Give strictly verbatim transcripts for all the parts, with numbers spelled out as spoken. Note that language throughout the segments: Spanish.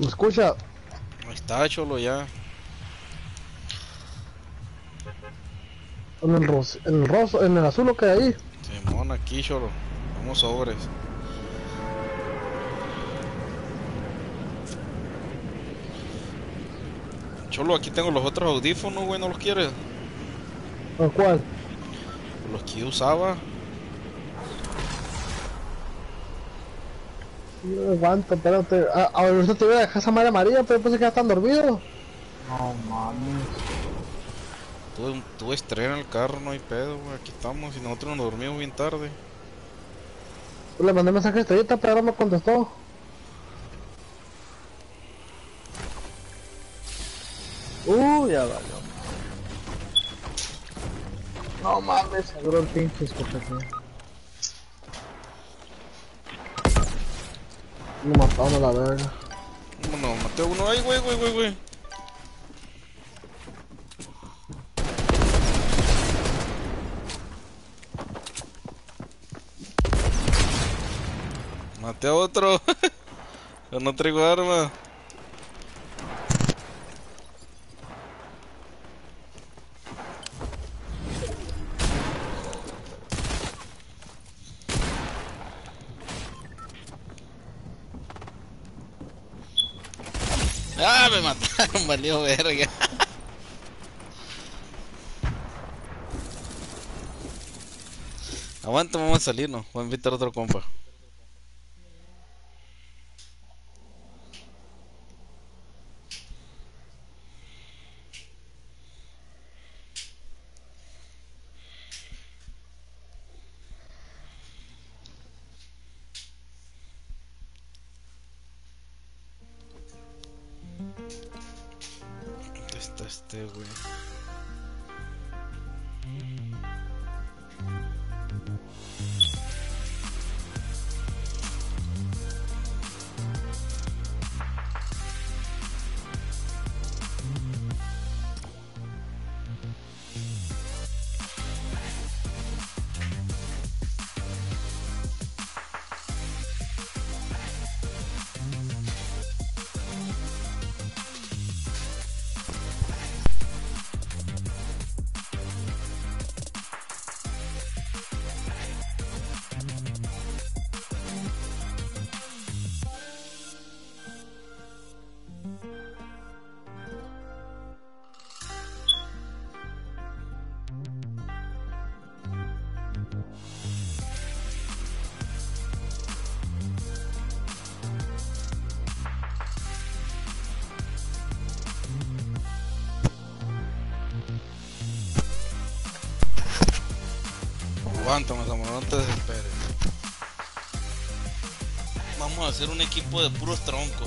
¿Me escucha? Ahí está, cholo, ya. En el rosa, en el rosa, en el azul lo que hay ahí. Simón, aquí, cholo. Vamos sobres. Cholo, aquí tengo los otros audífonos, güey, ¿no los quieres? ¿El cuál? Los que yo usaba. No aguanta, espérate. Ah, ahorita te voy a dejar esa madre amarilla, pero pensé que ya están dormidos. No mames. Tuve, tuve estrella en el carro, no hay pedo, güey. Aquí estamos y nosotros nos dormimos bien tarde. Le mandé mensaje a Estrellita, pero no me contestó. Uh, ya valió. No mames, seguro el pinche escopeta. Lo mataron a la verga. No, maté a uno. Ay, güey, güey, güey, güey. Maté a otro. Yo no traigo arma. Ah, me mataron, valió verga. Aguanta, vamos a salir, ¿no? Voy a invitar a otro compa. ¿Dónde está este, güey? Aguanta, más amor, no te desesperes. Vamos a hacer un equipo de puros troncos.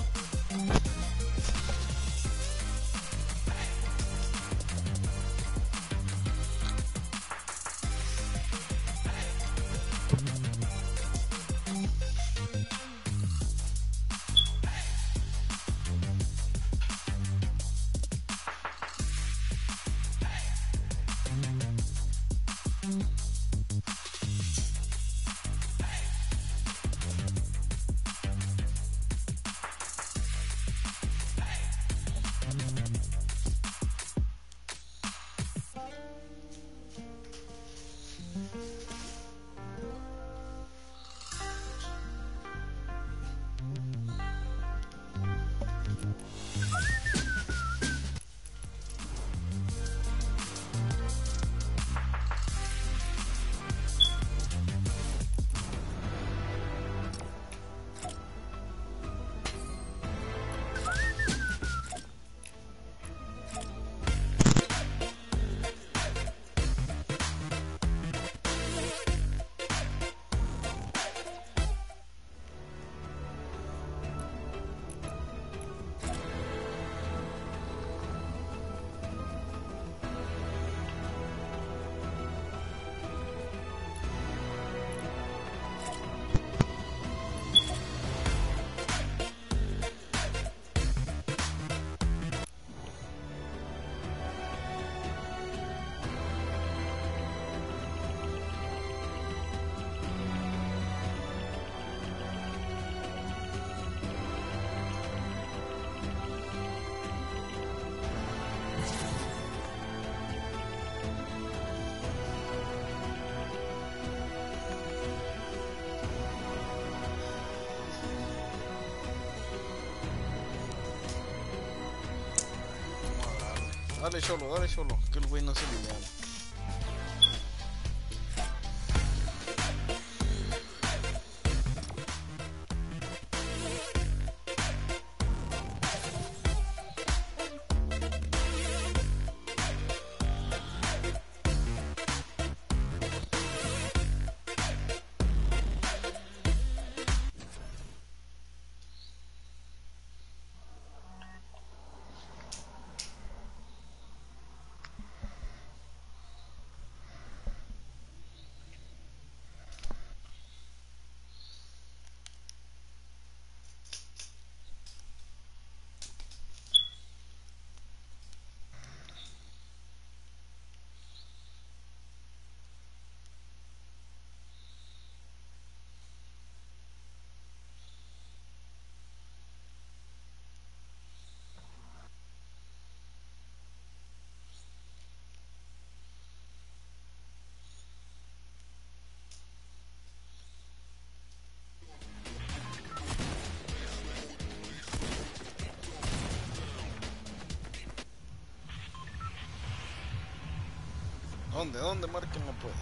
Dale Cholo, dale Cholo, que el güey no se liviana. ¿Dónde? ¿Dónde? Marquen no puede.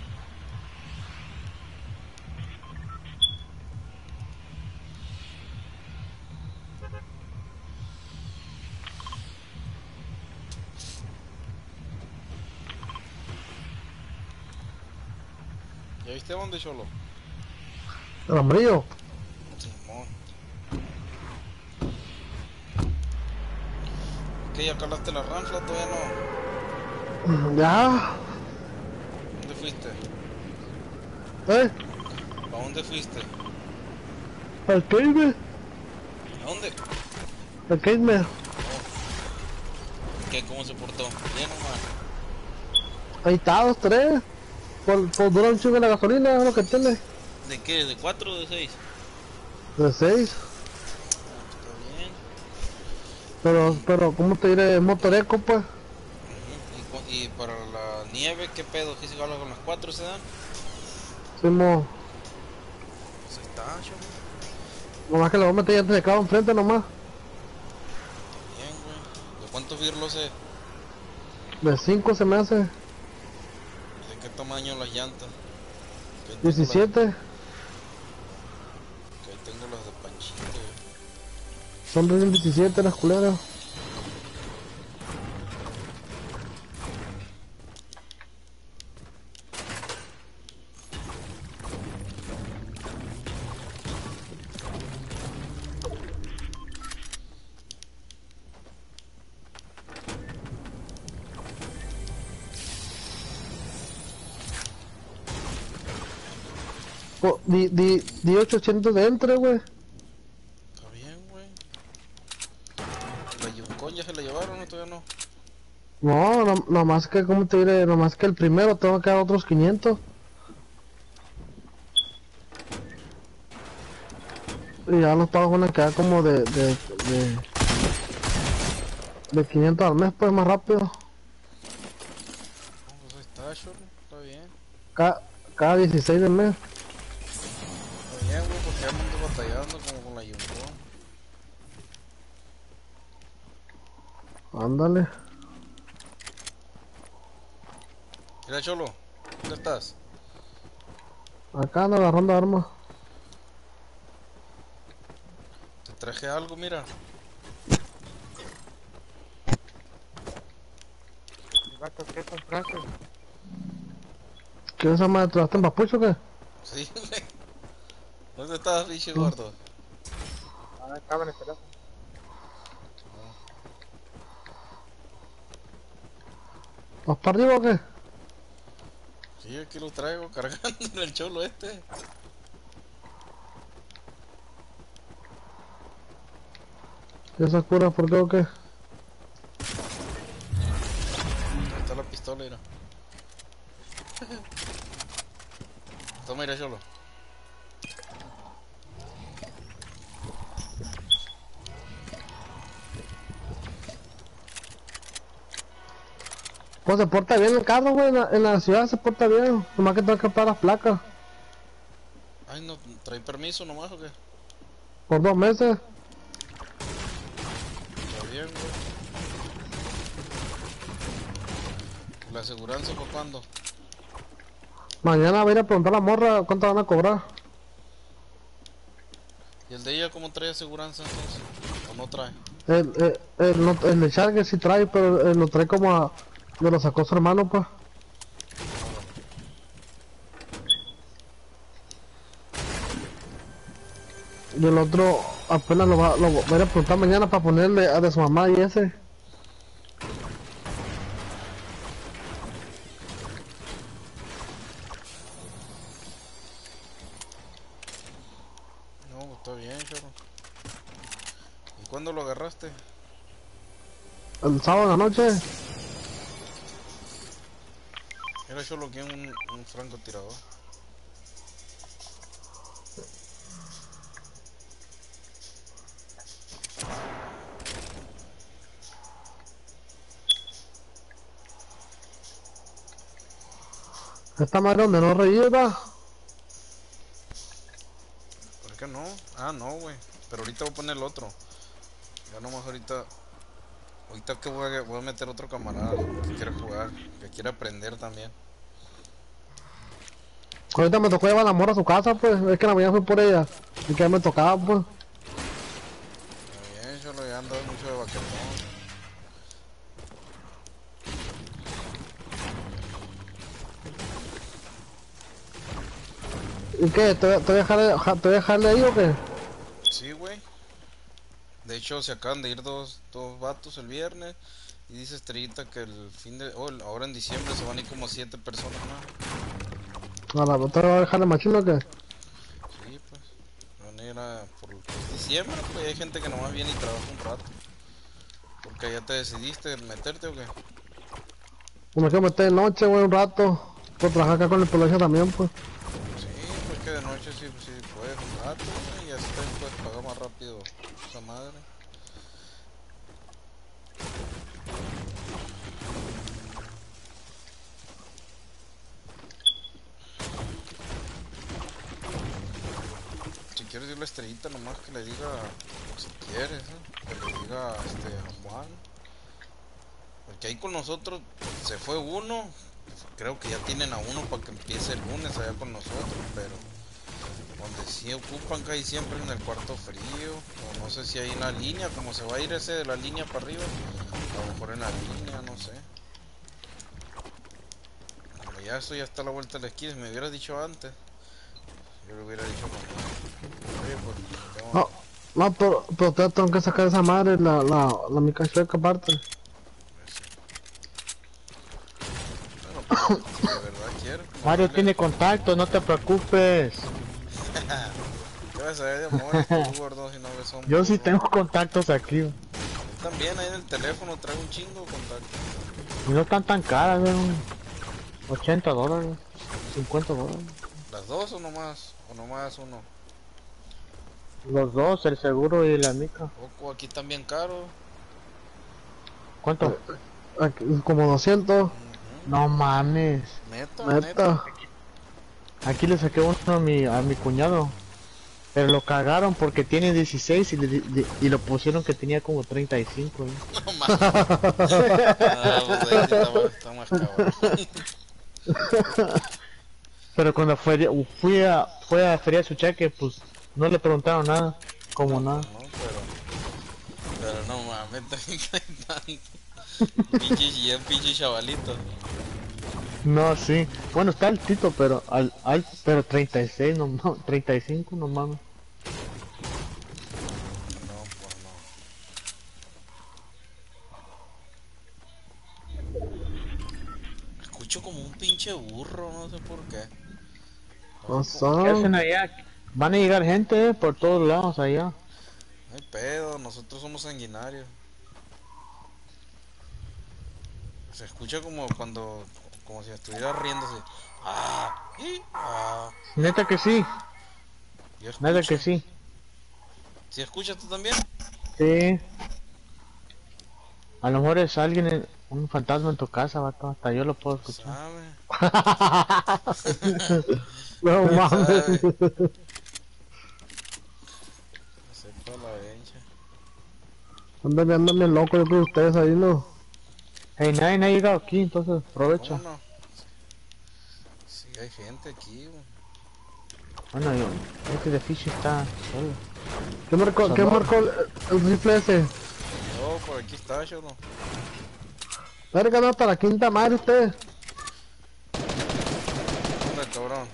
¿Ya viste dónde, Cholo? El amarillo. Simón. ¿Qué? ¿Ya calaste la ranfla? Todavía no. Mm, Ya. ¿Dónde fuiste? ¿Eh? ¿A dónde fuiste? El Kame. ¿A dónde? El Kame. ¿Qué? ¿Cómo se portó? Bien nomás. Ahí está, dos, tres. Por, por durar un chingo la gasolina, es lo que tiene. ¿De qué? ¿De cuatro o de seis? De seis. Está bien. Pero, pero, ¿cómo te diré? Motoreco, pues. Ujú. ¿Y, cu- y para la nieve qué pedo? ¿Qué se habla con las cuatro se dan? Fuimos. Pues ahí está, Cholo. Nomás que le voy a meter antes de clavo enfrente nomás. Bien, güey. ¿De cuántos birlos es? De cinco se me hace. ¿De qué tamaño las llantas? Que ahí tengo las- diecisiete. que ahí tengo las de Panchito, güey. Son de diecisiete las culeras. Oh, di, di, di ochocientos de entre, güey. Está bien, güey. ¿La Yukon ya se la llevaron o todavía no? No, no, nomás que, ¿cómo te diré? Nomás que el primero tengo que dar otros quinientos. Y ya los pagos van a quedar como de, de, de, de quinientos al mes, pues más rápido. No, pues ahí está, Cholo. Está bien. Cada, cada dieciséis del mes. Está bien, güey, porque ya me ando batallando como con la Yukon. Ándale. Mira, Cholo. ¿Dónde estás? Acá ando agarrando armas. Te traje algo, mira. Gato, ¿qué compraste? ¿Qué es esa madre? ¿Te la en papucho o qué? Sí, güey. ¿Dónde estás, bicho gordo? Ah, estaba en el teléfono. ¿Vas para arriba o qué? Sí, aquí lo traigo cargando en el Cholo este. ¿Y esas curas por qué o qué? Ahí está la pistola, mira. Toma, mira, Cholo. Pues se porta bien el carro, güey. En la, en la ciudad se porta bien. Nomás que tengo que pagar las placas. Ay, no, ¿trae permiso nomás o qué? Por dos meses. Está bien, güey. ¿La aseguranza para cuándo? Mañana voy a ir a preguntar a la morra cuánto van a cobrar. ¿Y el de ella cómo trae aseguranza entonces? ¿O no trae? El, el, el, no- el de Charger sí trae, pero él lo trae como a... Me lo sacó su hermano, pues. Y el otro apenas lo va, lo voy a ir a preguntar mañana para ponerle a de su mamá y ese. No, pues está bien, chorro. ¿Y cuándo lo agarraste? El sábado en la noche. Era solo que un, un francotirador. Esta madre donde no reíba. ¿Por qué no? Ah, no, güey. Pero ahorita voy a poner el otro. Ya nomás ahorita... Ahorita que voy a, voy a meter otro camarada que quiere jugar, que quiere aprender también. Ahorita me tocó llevar a la morra a su casa, pues. Es que la mañana fui por ella. Y que ya me tocaba, pues. Está bien, solo ya ando mucho de vaquetón. ¿Y qué? ¿Te, te voy a dejarle, ja- te voy a dejarle ahí o qué? Sí, güey. De hecho, se acaban de ir dos, dos vatos el viernes. Y dice Estrellita que el fin de... Oh, el- ahora en diciembre se van a ir como siete personas más. A la, ¿te voy a dejarle machino o qué? Sí, pues. Van a ir a... Por diciembre, pues hay gente que nomás viene y trabaja un rato. Porque ya te decidiste meterte o qué. Pues me quiero meter de noche, güey, un rato. Puedo trabajar acá con el policía también, pues. Sí, pues que de noche sí, sí puedes un rato, güey, y así te puedes pagar más rápido esa madre. Si quieres decirle a Estrellita nomás que le diga, si quieres, ¿eh? Que le diga este, a Juan. Porque ahí con nosotros se fue uno, creo que ya tienen a uno para que empiece el lunes allá con nosotros, pero donde sí ocupan casi siempre en el cuarto frío, o no sé si hay una línea, como se va a ir ese de la línea para arriba, a lo mejor en la línea, no sé. Como ya eso ya está a la vuelta de la esquina, si me hubieras dicho antes, yo le hubiera dicho mañana. Oye, pues, tengo- No, no, pero, pero te- tengo que sacar esa madre, la, la, la mica chueca aparte. Bueno, pues, si de verdad quiero. Mario dile- tiene contacto, no te preocupes. ¿Qué vas a saber de amores tú, gordo, si no ves hombres? Yo sí tengo contactos aquí. Yo también ahí en el teléfono traigo un chingo de contactos. Y no están tan caras, güey. ochenta dólares, cincuenta dólares. ¿Las dos o nomás? ¿O nomás uno? Los dos, el seguro y la mica. Oco, aquí están bien caros. ¿Cuánto? Aquí, como doscientos. Ujú. No mames. Neta, neta. Neta. Aquí le saqué uno a mi, a mi cuñado. Pero lo cagaron porque tiene dieciséis y, le di- di- y lo pusieron que tenía como treinta y cinco. ¿eh? No mames. Ah, pues ahí sí está más, está más cabrón. Pero cuando fue, fui a, fue a feria su cheque, pues no le preguntaron nada. Como nada. No, pero. Pero no mames, treinta y tanto. Pinche, y un pinche chavalito. No, sí. Bueno, está altito, pero al, al, pero treinta y seis, no, no, treinta y cinco, no mames. No, pues no. Escucho como un pinche burro, no sé por qué. No ¿Qué sé. hacen allá? Van a llegar gente eh, por todos lados allá. No hay pedo, nosotros somos sanguinarios. Se escucha como cuando, como si estuviera riéndose. Ah, y, ah. Neta que sí, Yo neta escucho. que sí. ¿Sí escuchas tú también? Sí. A lo mejor es alguien, en- un fantasma en tu casa, vato. Hasta yo lo puedo escuchar. ¿Sabe? No mames. Sabe. Sepa la vencha. Andan, andan bien locos, yo creo que ustedes ahí no. Hey, nadie, nadie ha llegado aquí, entonces aprovecha. No, no. Sí, hay gente aquí, güey. Bueno, yo, este de Fish está solo. ¿Qué marcó, ¿qué Salvador. marcó el, el rifle ese? No, por aquí está, yo no. Verga, no, hasta la quinta madre usted. Hombre, cabrón.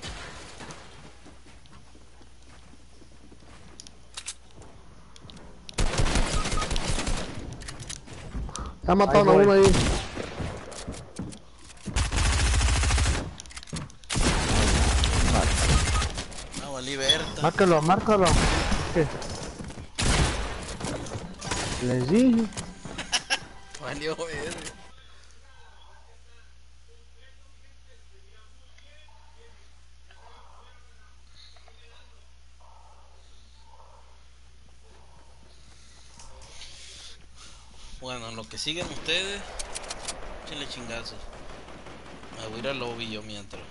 Ya mataron a voy. uno ahí. Ah, valí Berta. Márcalo, márcalo. ¿Qué? Les dije. Valió verga. Bueno, lo que siguen ustedes, échenle chingazos. Me voy a ir al lobby yo mientras.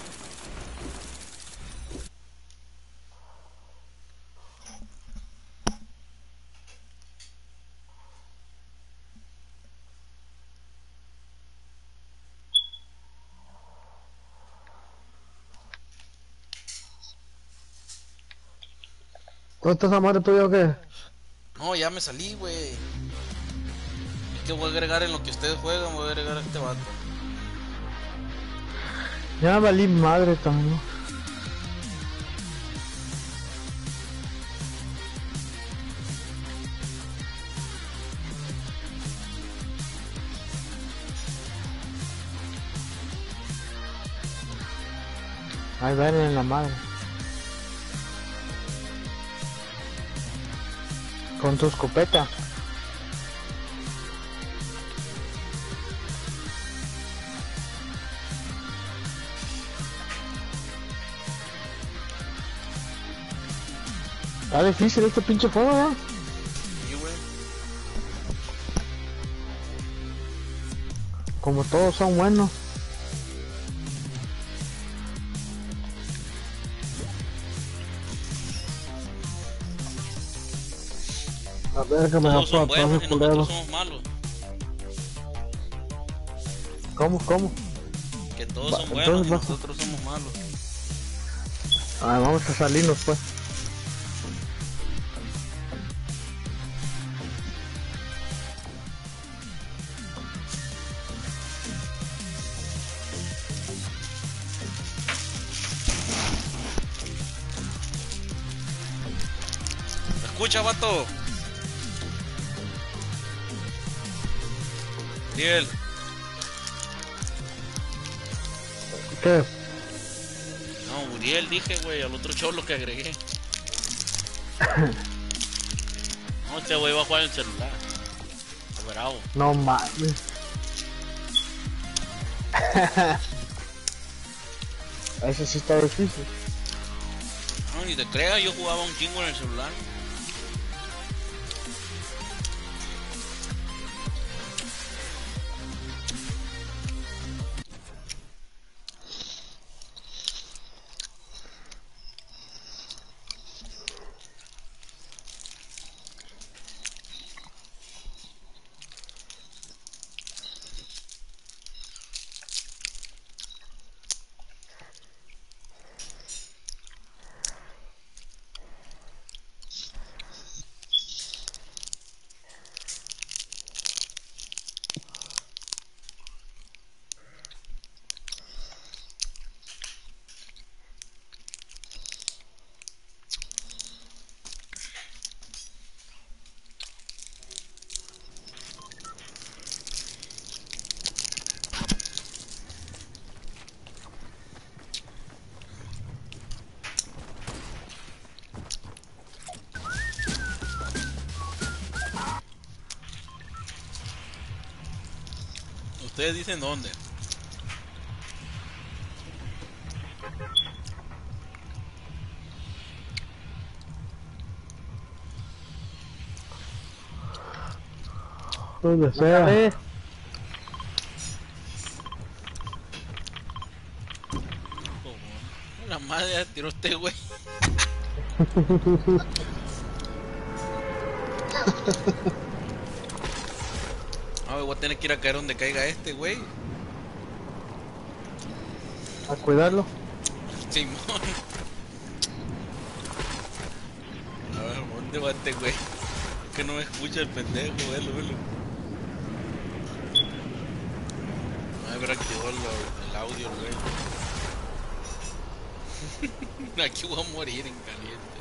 ¿Dónde está esa madre tuya o qué? No, ya me salí, güey. Es que voy a agregar en lo que ustedes juegan, voy a agregar a este vato. Ya valí madre también. Ahí ven en la madre. Con tu escopeta. Está difícil este pinche juego, ¿eh? Sí, güey. Como todos son buenos. A ver, que me Todos son dejó atrás buenos el y nosotros culero. somos malos. ¿Cómo, cómo? Que todos Va, son buenos y entonces va- nosotros somos malos. Ah, vamos a salirnos pues. Escucha, vato. Uriel, ¿Qué? no, Uriel dije, güey, al otro cholo que agregué. No, este güey va a jugar en el celular. Está bravo. No mames. Eso sí está difícil. No, ni te creas, yo jugaba un chingo en el celular. Ustedes dicen dónde. Donde sea. Dale. La madre ya tiró este güey. No, voy a tener que ir a caer donde caiga este, güey. A cuidarlo. Simón. A ver, ¿dónde va este, güey? Es que no me escucha el pendejo, velo, velo. No haber activado el, el audio, güey. Aquí voy a morir en caliente.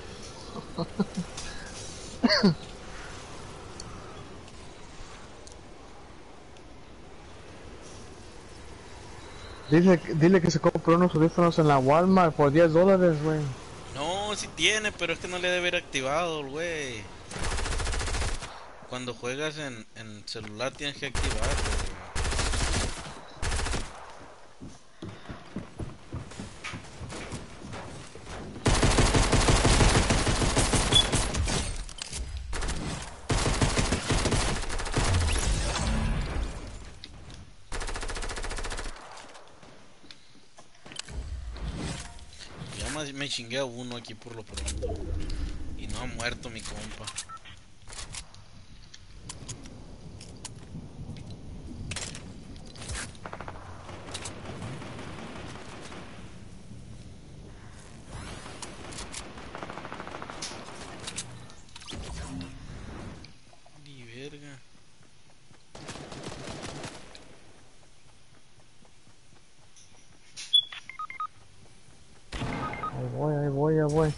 Dice, dile que se compró unos audífonos en la Walmart por diez dólares, güey. No, sí tiene, pero es que no le debe haber activado, güey. Cuando juegas en, en celular tienes que activarlo, güey. Ya me, me chingué a uno aquí por lo pronto. Y no ha muerto mi compa. Ni verga. Ahí voy, ahí voy, ahí voy.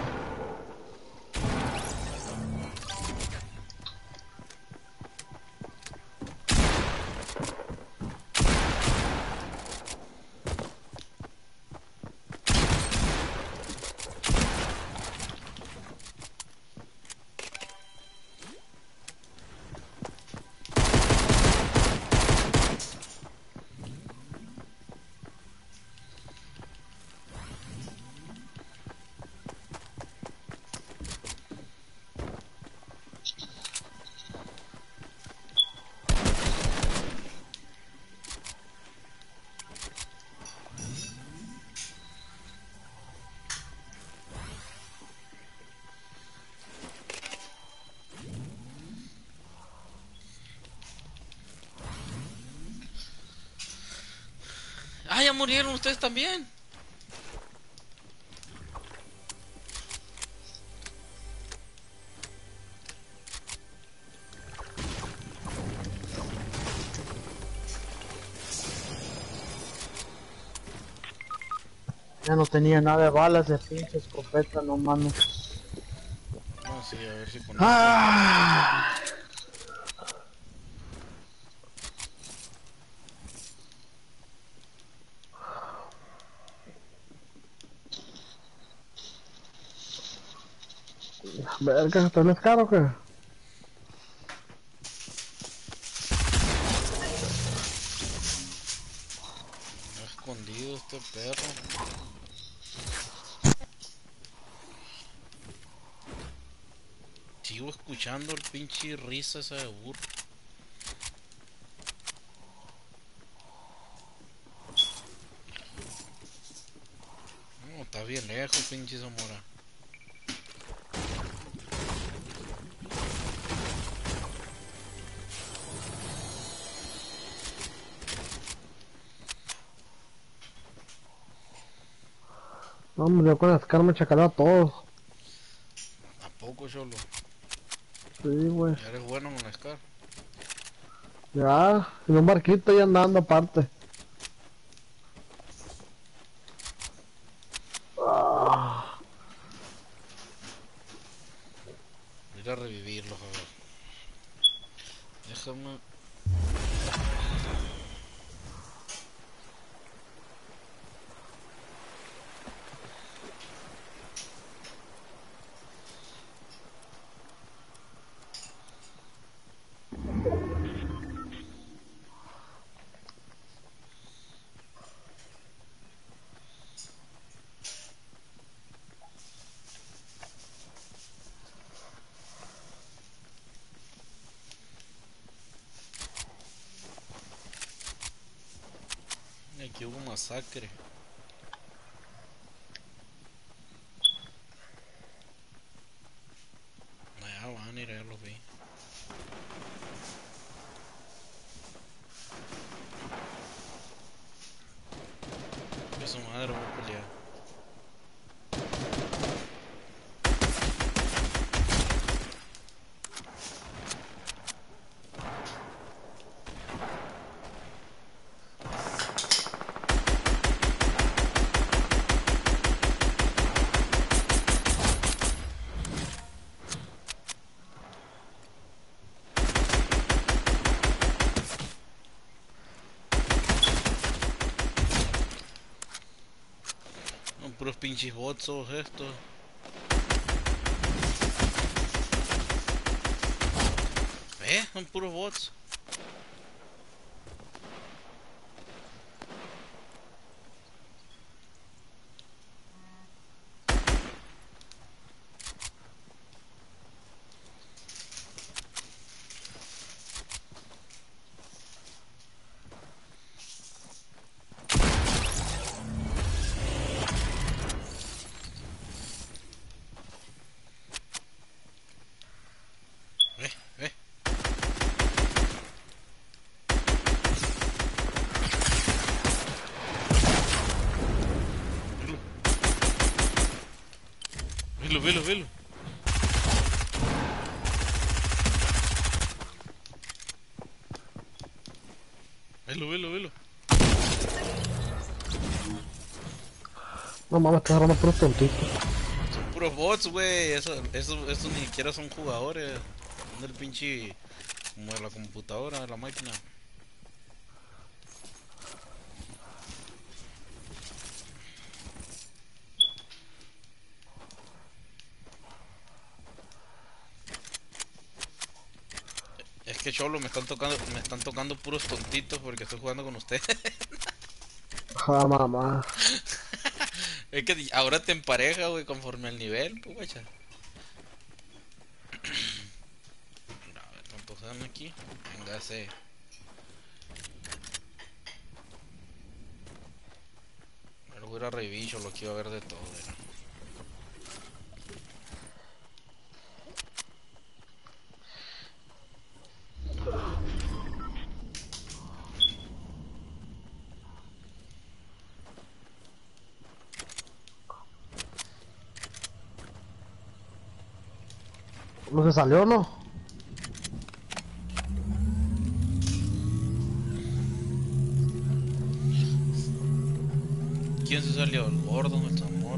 Ah, ya murieron ustedes también. Ya no tenía nada de balas de pinche escopeta, no mames. No, sí, a ver si con Ah. Verga, ¿te es caro o qué? está escondido este perro. Sigo escuchando el pinche risa esa de burro. No, está bien lejos, pinche Zamora. No, hombre, yo con las carnes chacaleo a todos. ¿A poco, Cholo? Sí, güey. Ya eres bueno con la Scar. Ya, en un barquito ya andando aparte. Ah, Voy a ir a revivirlos, a ver. Déjame. Aquí hubo masacre. Allá van a ir, ya los vi. pinches bots todos estos. Eh, son puros bots. Eh, eh. Velo, velo, velo. Velo, velo, velo. No mames, estás agarrando puros tontitos. Son puros bots, güey. Eso, eso, eso ni siquiera son jugadores. Son del pinche. Como de la computadora, de la máquina. Es que cholo, me están tocando, me están tocando puros tontitos porque estoy jugando con ustedes. Ja, mamá. Es que ahora te empareja, güey, conforme al nivel, pues, guacha. A ver, ¿cuántos dan aquí? Venga, sé. Pero voy a ir a reviso, lo que iba a ver de todo, era. ¿No se salió, no? ¿Quién se salió? El gordo, el Zamor.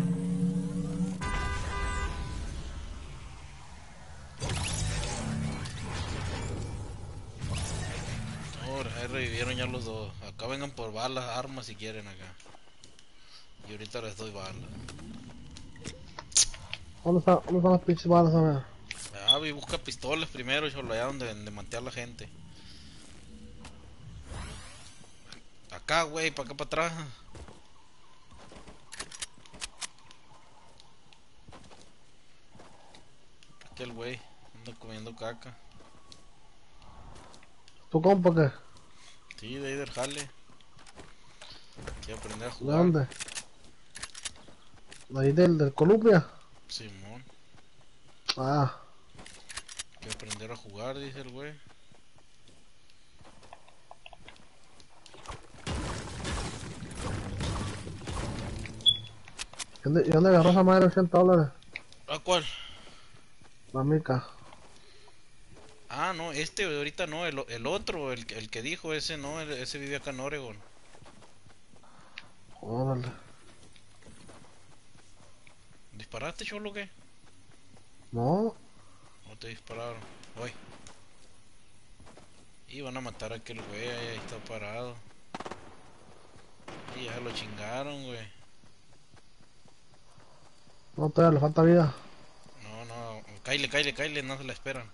Ahora, ahí revivieron ya los dos. Acá vengan por balas, armas si quieren acá. Y ahorita les doy balas. ¿Dónde, está, ¿Dónde están las pinches balas, a ver? Ah, vi, busca pistolas primero, cholo, allá donde, donde mantear la gente. Acá, güey, para acá, para atrás. Aquel güey, anda comiendo caca. ¿Tu compa qué? Sí, de ahí del jale. Quiero aprender a ¿De jugar. dónde? ¿De ahí del, del Columbia? Simón. Ah, Quiero aprender a jugar, dice el güey. ¿y dónde, y dónde agarró esa madre ochenta dólares? ¿A cuál? La mica. Ah, no, este ahorita no, el, el otro, el, el que dijo, ese no, el- ese vive acá en Oregon. Órale. ¿Disparaste, cholo, o qué? No, No te dispararon. Voy. Y van a matar a aquel güey, ahí está parado. Y ya lo chingaron, güey. no, todavía le falta vida. No, no, caile, caile, caile, no se la esperan.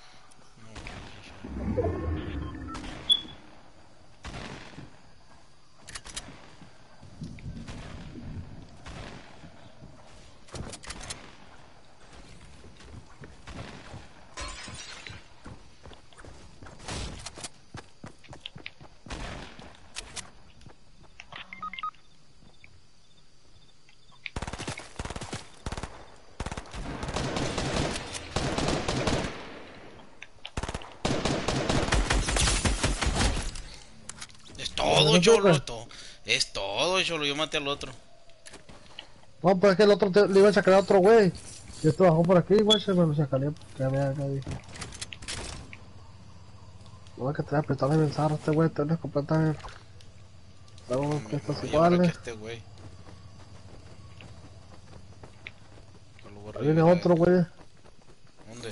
No, es todo, ¿No cholo, toca? es todo. Es todo, cholo, yo maté al otro. No, pues es que el otro te, le iba a sacar a otro güey. Y este bajó por aquí, güey, se me lo sacaría porque había acá, dije. No, es que trae pistola bien zarra este güey, tiene escopetas bien. Tengo Me, que me estas voy a llevar aquí a iguales. este güey. Yo lo voy a Ahí viene revivir a otro él. güey. ¿Dónde?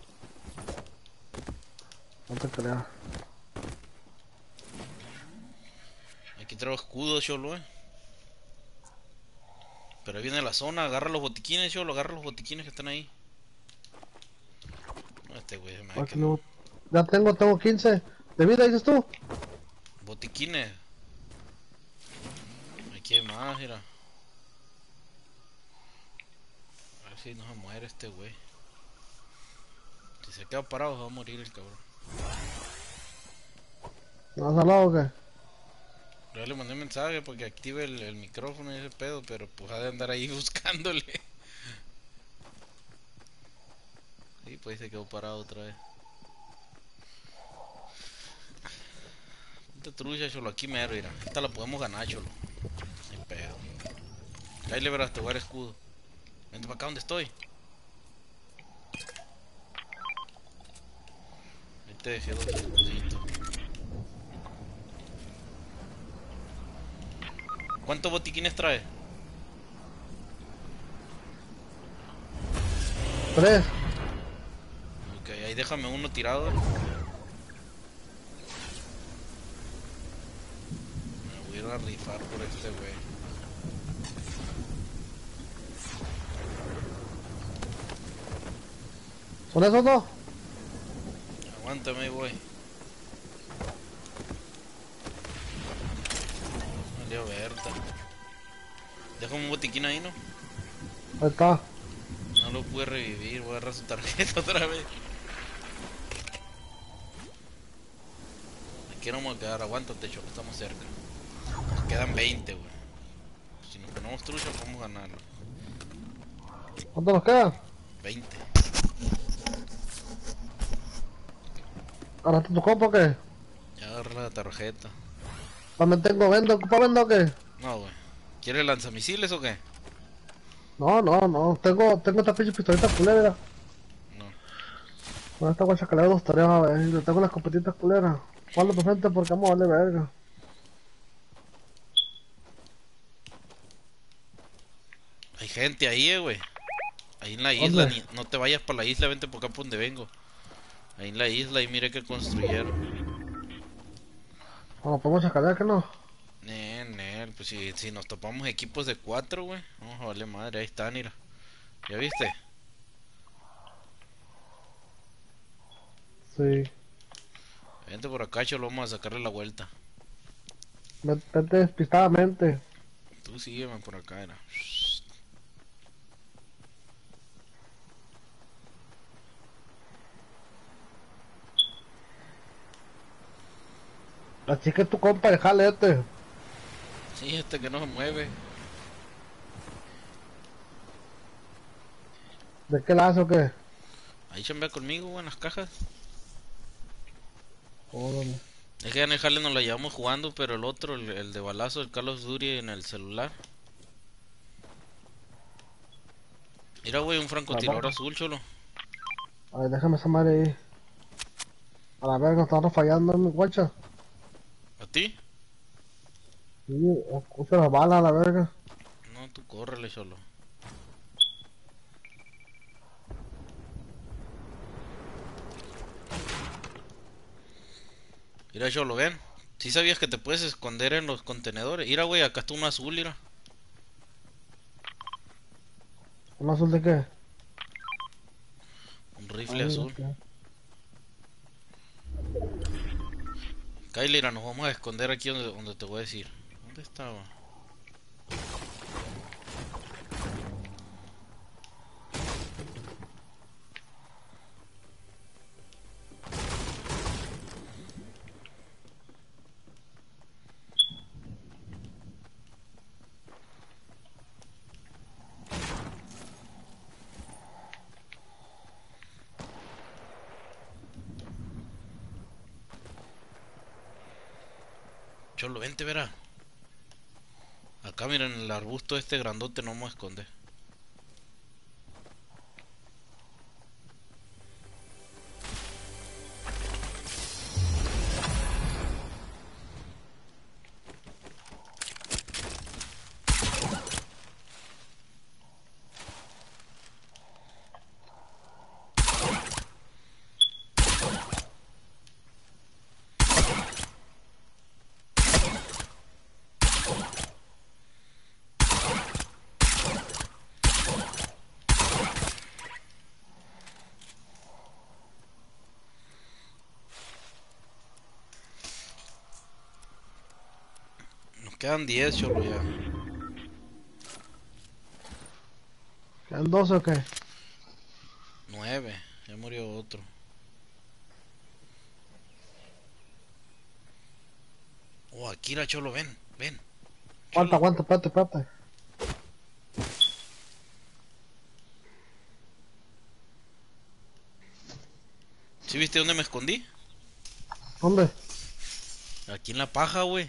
No te creas. Aquí traigo escudo, cholo, eh. Pero ahí viene la zona, agarra los botiquines, yo, lo agarra los botiquines que están ahí. No, este güey se me va a Aquí quedar. lo- Ya tengo, tengo quince de vida, dices tú. Botiquines. Aquí hay más, mira. A ver si no se muere este güey. Si se queda parado se va a morir el cabrón. ¿No has hablado o qué? Ya le mandé un mensaje porque active el, el micrófono y ese pedo, pero pues ha de andar ahí buscándole. Sí, pues se quedó parado otra vez. Esta trucha, cholo, aquí mero, mira. Esta la podemos ganar, cholo. Sin pedo. Ahí le verás, te voy a dar escudo. Vente para acá donde estoy. Ahí te dejé dos escuditos. ¿Cuántos botiquines trae? Tres. Ok, ahí déjame uno tirado. Me voy a ir a rifar por este güey. ¿Son esos dos? Aguántame, ahí voy. Valió Berta. Déjame un botiquín ahí, ¿no? Ahí está. No lo pude revivir, voy a agarrar su tarjeta otra vez. Aquí no vamos a quedar, aguántate, cholo, estamos cerca. Nos quedan veinte, güey. Si nos ponemos trucha, podemos ganarlo. ¿Cuánto nos queda? veinte. ¿Agarraste tu compa o qué? Ya agarré la tarjeta. ¿También tengo vendo? ¿Ocupa vendo o qué? No, güey. ¿Quieres lanzamisiles o qué? No, no, no. Tengo, tengo esta pinche pistolita culera. No. Con esta guachacalera dos tareas a ver. Yo tengo las competitas culeras. Ponlo tu frente porque vamos a darle verga. Hay gente ahí, eh, güey. Ahí en la isla, ¿Dónde? ni- no te vayas para la isla, vente por acá por donde vengo. Ahí en la isla y mire que construyeron. Vamos, podemos chacalear que no. Nel, nel, pues si, si nos topamos equipos de cuatro, güey. Vamos a vale madre, ahí están, mira. ¿Ya viste? Sí. Vente por acá, cholo, vamos a sacarle la vuelta. Vete despistadamente. Tú sígueme por acá, mira. Así que tu compa, el jale este. Sí, este que no se mueve. ¿De qué lazo o qué? Ahí chambea conmigo, güey, en las cajas. Órale. Es que ya en el jale nos la llevamos jugando, pero el otro, el, el de balazo, el Carlos Duri en el celular. Mira, güey, un francotirador azul, cholo. A ver, déjame esa madre ahí. A la verga, estamos fallando en mi guacha. ¿A ti? Sí, escucho las balas a la verga. No, tú córrele, cholo. Mira, cholo, ven. ¿Sí sabías que te puedes esconder en los contenedores? Mira, güey, acá está un azul, mira. ¿Un azul de qué? Un rifle Ay, azul. ok. Kylera, nos vamos a esconder aquí donde, donde te voy a decir. ¿Dónde estaba? Cholo, vente, verá. Acá, mira, en el arbusto este grandote nos vamos a esconder. quedan diez, cholo, ya. ¿Quedan doce o qué? nueve. Ya murió otro. Oh, aquí la cholo, ven, ven. Aguanta, aguanta, espérate, espérate. ¿Sí viste dónde me escondí? ¿Dónde? Aquí en la paja, güey.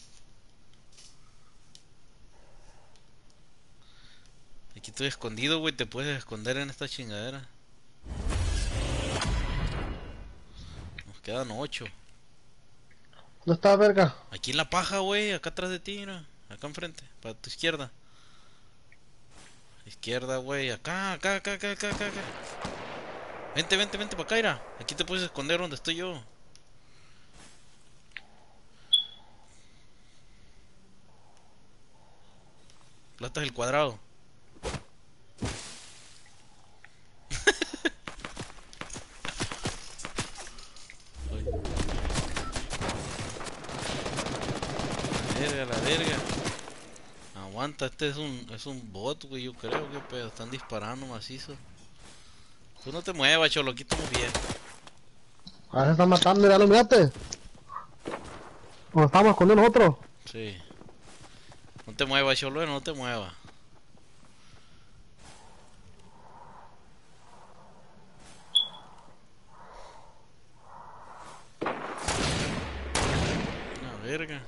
Aquí estoy escondido, güey. Te puedes esconder en esta chingadera. Nos quedan ocho. ¿Dónde está, verga? Aquí en la paja, güey. Acá atrás de ti, mira. Acá enfrente. Para tu izquierda. Izquierda, güey. Acá, acá, acá, acá, acá, acá. Vente, vente, vente para acá, mira. Aquí te puedes esconder donde estoy yo. Plata es el cuadrado. La verga, la verga. Aguanta, este es un es un bot, güey, yo creo que pedo. Están disparando macizo. Tú no te muevas, cholo, aquí estamos bien. A ver, se están matando, ya lo miraste. Nos estamos escondiendo nosotros. Sí. No te muevas, cholo, no te muevas. Una verga.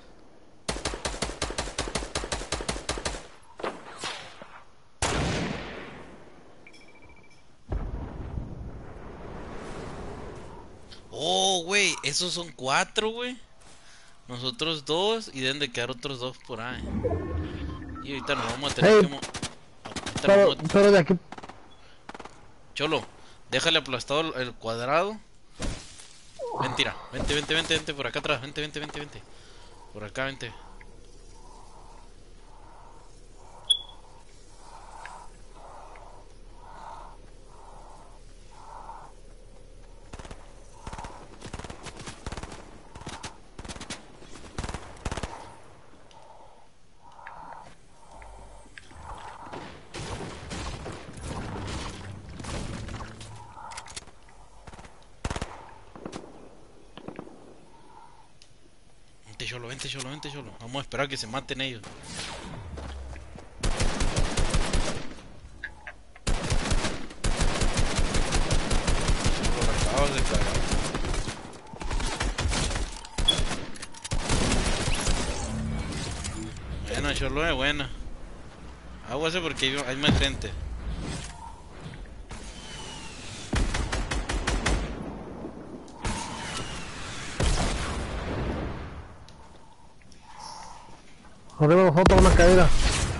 Oh, güey, esos son cuatro, güey. Nosotros dos y deben de quedar otros dos por ahí. Y ahorita nos vamos a tener Hey, que... mo- ahorita nos Pero, vamos a- pero de aquí. Cholo, déjale aplastado el- el cuadrado. Mentira, vente, vente, vente, vente por acá atrás. Vente, vente, vente, vente. Por acá, vente. Vente, cholo, vente, cholo, vente, cholo. Vamos a esperar que se maten ellos. Cholo, la acabas de cagar. Buena, cholo, es buena. Aguase porque hay, hay más gente. Arriba de nosotros una caída.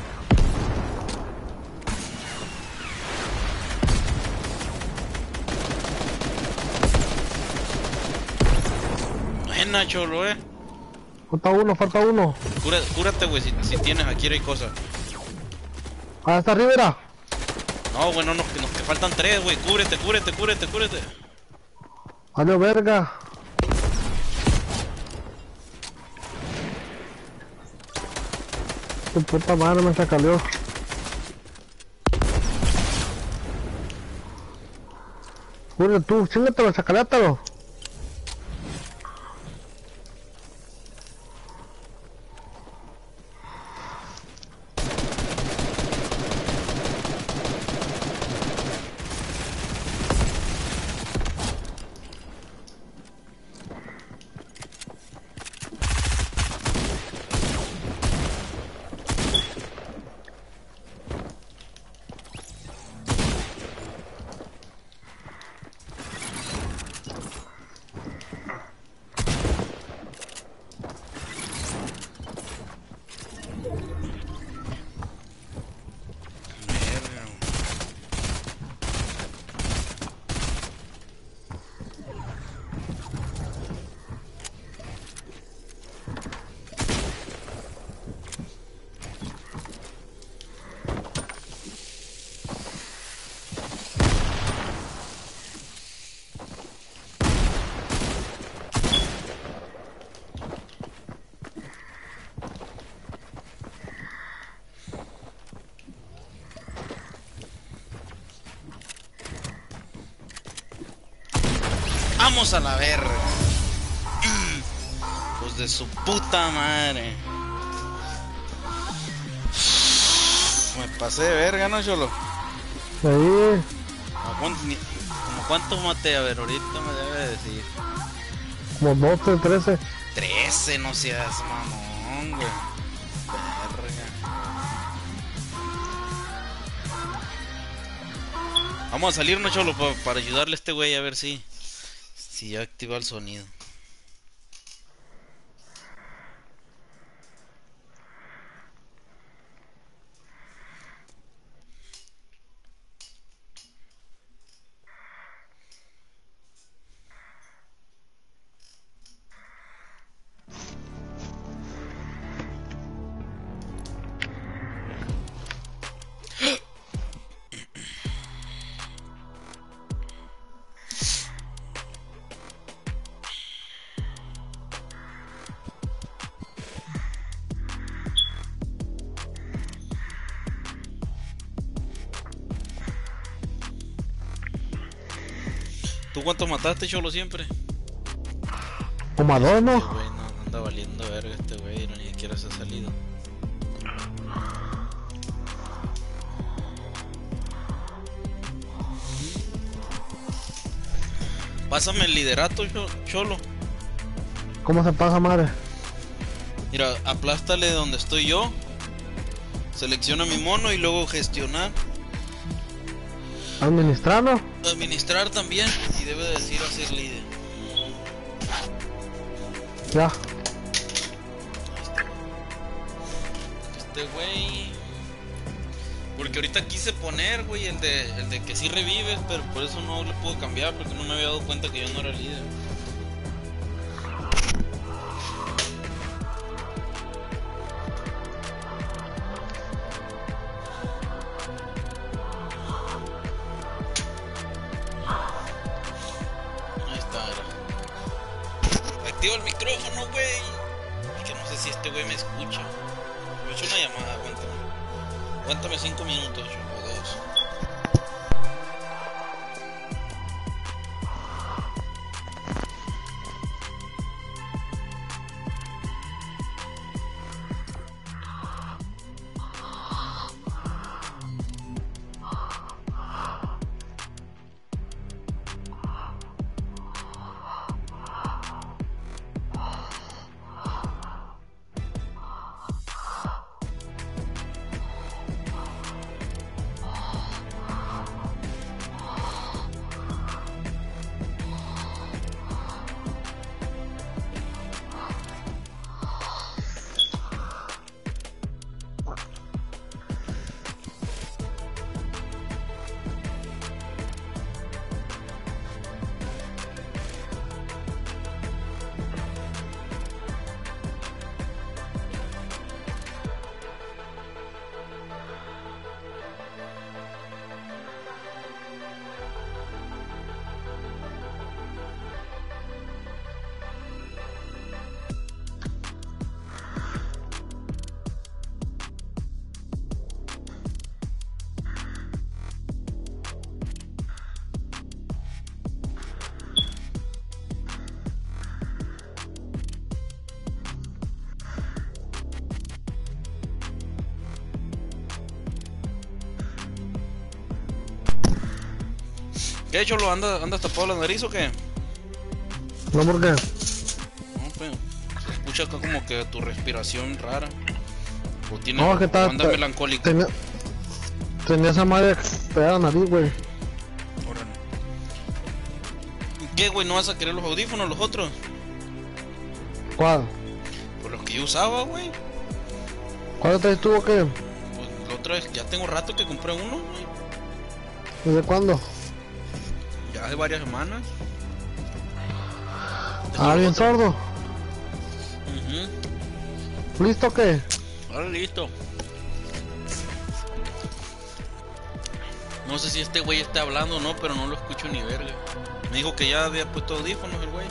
Buena, cholo, eh. Falta uno, falta uno. Cura- cúrate, güey, si, si tienes aquí hay cosas. Ah, está arriba. No, bueno, nos, nos que faltan tres, güey. Cúbrete, cúbrete, cúbrete, cúbrete. Vale, verga. Tu puta madre me sacalió. Cúrete tú, chingatelo, sacaleátelo. Vamos a la verga. Pues de su puta madre. Me pasé de verga, ¿no, Cholo? Ahí, ¿Como cuánto, ni- como cuánto maté? A ver, ahorita me debe decir. como doce, trece. Trece, no seas mamón, güey. Verga. Vamos a salirnos, Cholo, pa- para ayudarle a este güey a ver si... Si ya activa el sonido. ¿Tú cuánto mataste, Cholo, siempre? Como a dos, ¿no? Este güey no anda valiendo verga, este güey no ni siquiera se ha salido. Pásame el liderato, Cho- Cholo. ¿Cómo se pasa, madre? Mira, aplástale donde estoy yo. Selecciona mi mono y luego gestionar. ¿Administrando? Administrar también. Y debe de decir hacer líder. Ya. Este güey. Porque ahorita quise poner, güey, el de, el de que sí revives, pero por eso no le puedo cambiar, porque no me había dado cuenta que yo no era líder. Ahí está, era. Activa el micrófono, güey. Es que no sé si este güey me escucha. Me he hecho una llamada, aguántame. Aguántame cinco minutos, o dos. ¿Qué, Cholo? ¿Anda, ¿Andas tapado la nariz o qué? No, ¿por qué? No, pues, se escucha acá como que tu respiración rara. O tiene, No, que o tal. anda melancólico. Tenía, tenía esa madre pegada a la nariz, güey. Órale. ¿Qué, güey? ¿No vas a querer los audífonos, los otros? ¿Cuál? Pues los que yo usaba, güey. ¿Cuándo te estuvo qué? Pues la otra vez, ya tengo rato que compré uno, güey. ¿Desde cuándo? Ya hace varias semanas. Tengo Ah, los bien otros. sordo. Ujú. ¿Listo o qué? Ahora listo. No sé si este güey está hablando o no, pero no lo escucho ni verga. Me dijo que ya había puesto audífonos el güey.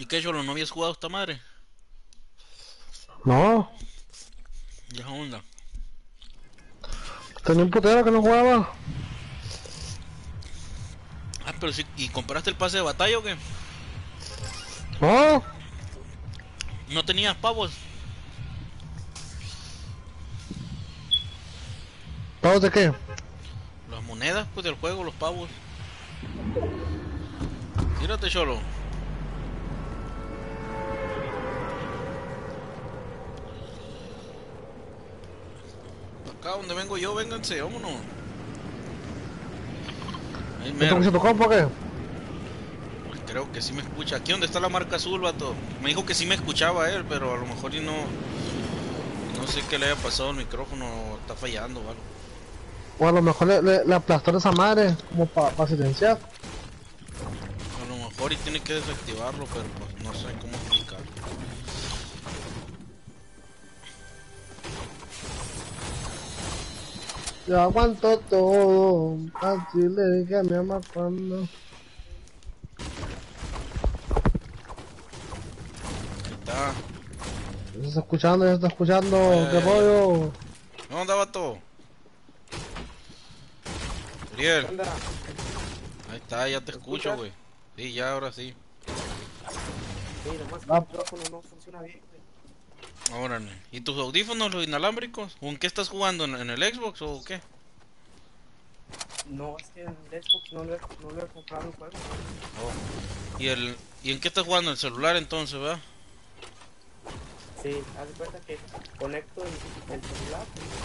qué, Cholo? ¿No habías jugado esta madre? No, ¿Y esa onda? tenía un putero que no jugaba. Ah, pero sí, ¿y compraste el pase de batalla o qué? No, ¿No tenías pavos? ¿pagos de qué? Las monedas, pues, del juego, los pavos. Tírate, Cholo. Acá donde vengo yo, vénganse, vámonos. Ahí ¿Me mero. toca tu compa o qué? Creo que sí me escucha. Aquí donde está la marca azul, vato. Me dijo que sí me escuchaba él, pero a lo mejor y no... No sé qué le haya pasado al micrófono, está fallando o algo. O a lo mejor le, le, le aplastó esa madre, como para pa silenciar. A lo mejor y tiene que desactivarlo, pero pues no sé cómo explicarlo. Yo aguanto todo, así le dije a mi mamá cuando... Ahí está. Ya se está escuchando, ya se está escuchando, Ay, qué ay, rollo. ¿Dónde va todo? Uriel, ¿Qué onda? ahí está, ya te escucho, güey. Sí, ya, ahora sí. Sí, nomás que Ah. el micrófono no funciona bien, güey. Órale. ¿Y tus audífonos, los inalámbricos? ¿O en qué estás jugando? ¿En, en el Xbox o qué? No, es que en el Xbox no lo he, no lo he comprado el juego. Oh. ¿Y, el, ¿Y en qué estás jugando? ¿En el celular entonces, verdad? Sí, haz de cuenta que conecto el, el celular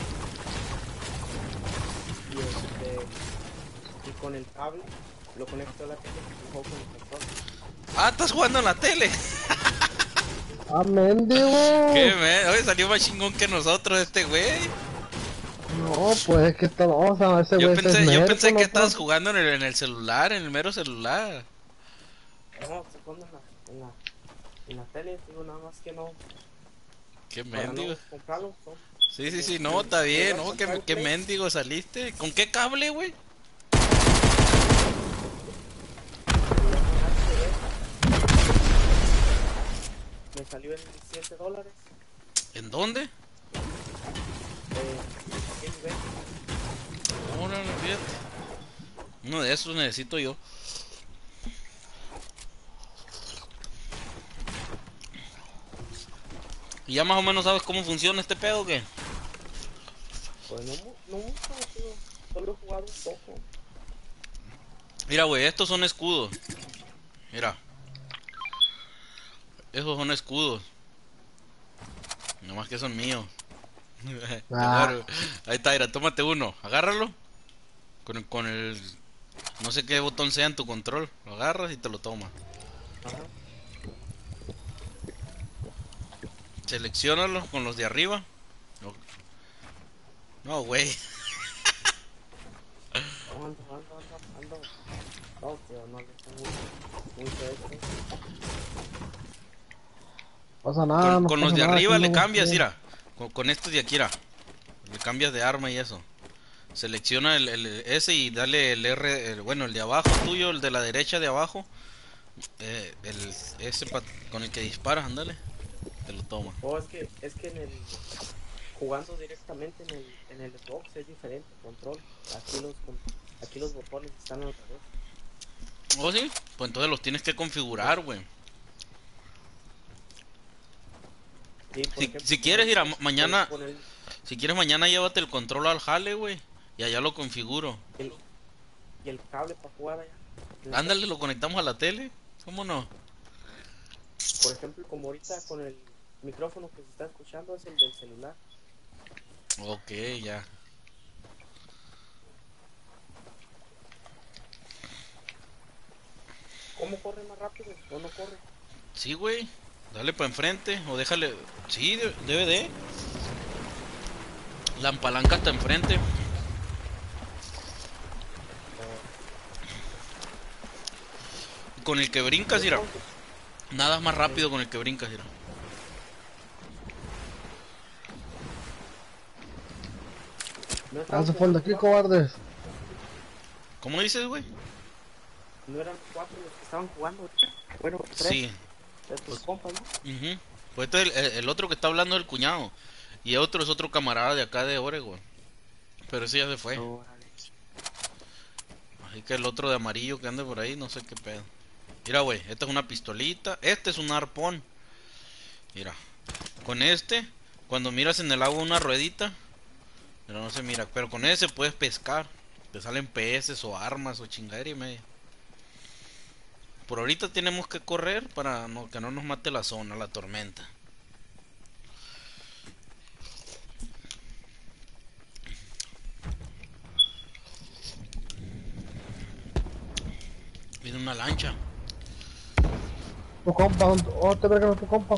y, este, y con el cable lo conecto a la tele y juego con el control. Ah, estás jugando en la tele. Ah, mendigo. ¿Qué, me? Oye, salió más chingón que nosotros este güey. No, pues es que está, o sea, ese Yo güey se pensé, yo esmera, pensé no, que estabas pues. jugando en el, en el celular, en el mero celular. No, estoy jugando en la, en la, en la tele, digo, nada más que no, Qué para no mendigo. comprarlo, ¿no? Sí, sí, sí, no, está bien, no, qué, qué mendigo saliste. ¿Con qué cable, güey? Me salió en siete dólares. ¿En dónde? Eh, aquí en eBay. Órale, fíjate. Uno de esos necesito yo. ¿Y ya más o menos sabes cómo funciona este pedo o qué? Pues no, mu- no mucho, tío. Solo he jugado un poco. Mira, güey, estos son escudos. Mira. Esos son escudos. Nomás que son míos. Te Ah. muero. Ahí está, mira, tómate uno. Agárralo. Con el, con el... No sé qué botón sea en tu control. Lo agarras y te lo tomas. Ajá. Selecciónalo con los de arriba. No, no, güey. Ando, ando, ando, ando. No, tío, no le tengo mucho esto. Pasa nada, Con, no con pasa los de nada, arriba aquí le no- cambias, no- mira. Con, con estos de aquí, mira. Le cambias de arma y eso. Selecciona el, el ese y dale el R, el- bueno, el de abajo tuyo, el de la derecha de abajo. Eh, el ese pa- con el que disparas, ándale. Te lo toma. O es que, es que en el, jugando directamente en el, en el Xbox es diferente el control. Aquí los, con- aquí los botones están al revés. ¿Oh, sí? Pues entonces los tienes que configurar, güey. Sí, por Si, ejemplo, si con quieres el- ir a con- mañana, con el, si quieres mañana llévate el control al jale, güey. Y allá lo configuro. el- y el cable para jugar allá. en la Ándale, lo conectamos a la tele. ¿Cómo no? tele. Por ejemplo, como ahorita con el micrófono que se está escuchando es el del celular. Ok, ya. ¿Cómo corre más rápido o no corre? Sí, güey. Dale para enfrente o déjale. Sí, de- debe de. La palanca está enfrente. Con el que brincas, mira. Nada más rápido con el que brincas, mira. No Ah, estaban se fue el de aquí, jugando cobardes. ¿Cómo dices, güey? cuatro, no eran cuatro los que estaban jugando ahorita. Bueno, tres. Sí. de tus compas, ¿no? Ujú. Pues este es el, el- el otro que está hablando es el cuñado. Y otro es otro camarada de acá de Oregon. Pero ese ya se fue. Órale. Así que el otro de amarillo que anda por ahí, no sé qué pedo. Mira, güey, esta es una pistolita. Este es un arpón. Mira, con este, cuando miras en el agua una ruedita, pero no se mira. Pero con ese puedes pescar. Te salen peces o armas o chingadera y media. Por ahorita tenemos que correr para no, que no nos mate la zona, la tormenta. Viene una lancha. Tu compa, ¿dónde- oh, te verga tu compa.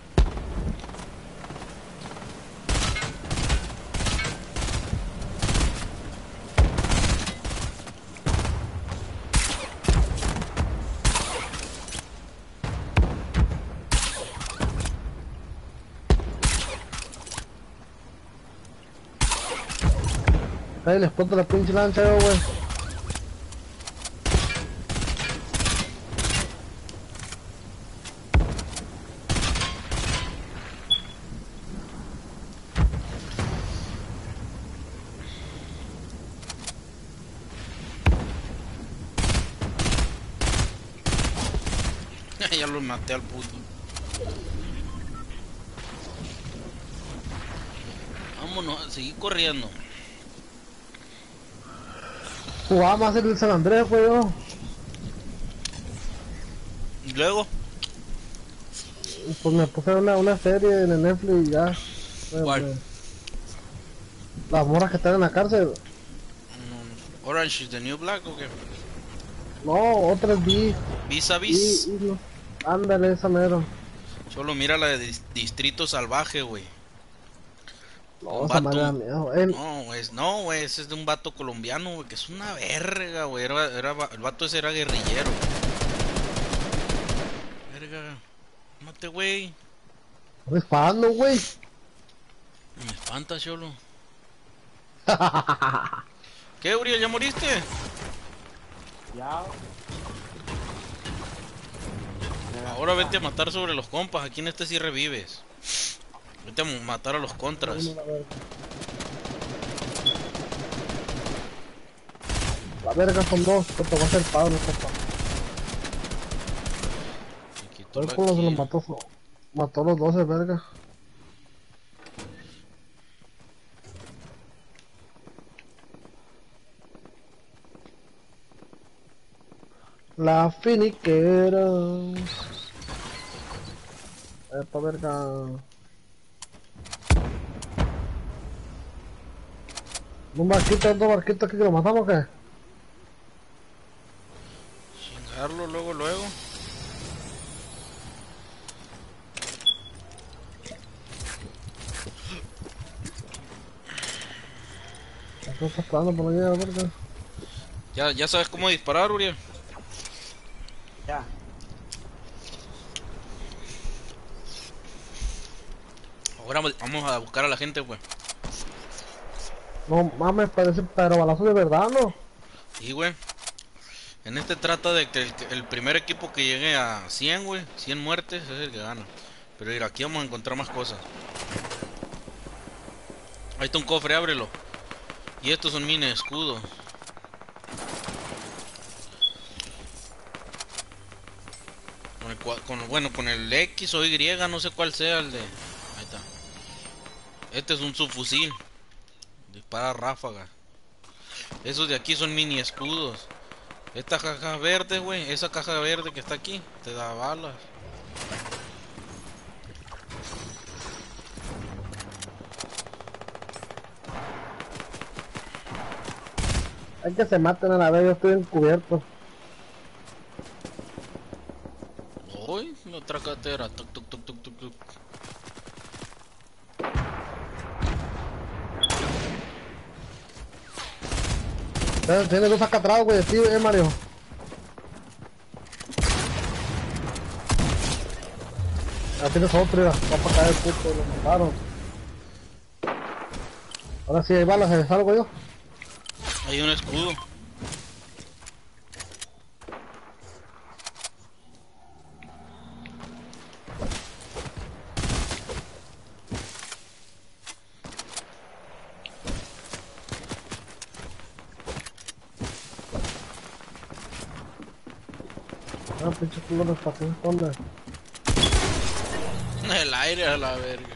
Ahí les explota la pinche lancha, yo, güey. Ya lo maté al puto. Vámonos, a seguir corriendo. Jugaba más el San Andrés, güey, yo. Y luego, Pues me puse una, una serie en el Netflix y ya. Me- ¿cuál? me- Las morras que están en la cárcel. Mm, Orange is the New Black o qué? No, otras vi. Vis a Y, vis. y no. Ándale, esa mero. Solo mira la de Dis- Distrito Salvaje, güey. No, Un esa vato. madre da miedo. Eh, No, güey, no, güey, ese es de un vato colombiano, güey, que es una verga, güey. Era, era, va- el vato ese era guerrillero. Verga. Mate, güey. disparando, güey. Me espanta, cholo. ¿Qué, Uriel? ¿Ya moriste? Ya. Ahora vete a matar sobre los compas. Aquí en este sí revives. Vete a matar a los contras. La verga son dos, que te va a hacer padre, compa. Me quito El la culo se los kill. mató, so- mató a los doce, verga. La finiquera. Epa, verga. Un barquito, dos barquitos aquí que lo matamos, ¿o qué? Chingarlo luego, luego. Aquí está esperando por allá, verga. Ya, ya sabes cómo disparar, Uriel. Ya. Ahora vamos a buscar a la gente, pues. No mames, parece pero balazo de verdad, ¿no? Y, güey. En este trata de que el, que el primer equipo que llegue a cien, güey, cien muertes es el que gana. Pero mira, aquí vamos a encontrar más cosas. Ahí está un cofre, ábrelo. Y estos son mini escudos. Con el, cua- con, bueno, con el X o Y, no sé cuál sea el de... Ahí está. Este es un subfusil. Dispara ráfaga. Esos de aquí son mini escudos. Esta caja verde, güey, esa caja verde que está aquí, te da balas. Hay que se maten a la vez, yo estoy encubierto. Uy, la otra cartera. Tuc, tuc, tuc, tuc, tuc, tuc. Eh, Tiene dos acá atrás, güey, sí, eh, Mario. Ya tienes otro, ya. Va para caer el puto, lo mataron. Ahora sí hay balas, ¿eh? ¿Salgo yo? Hay un escudo. Ah, pinche culo de estación, ¿dónde? En el aire a la verga.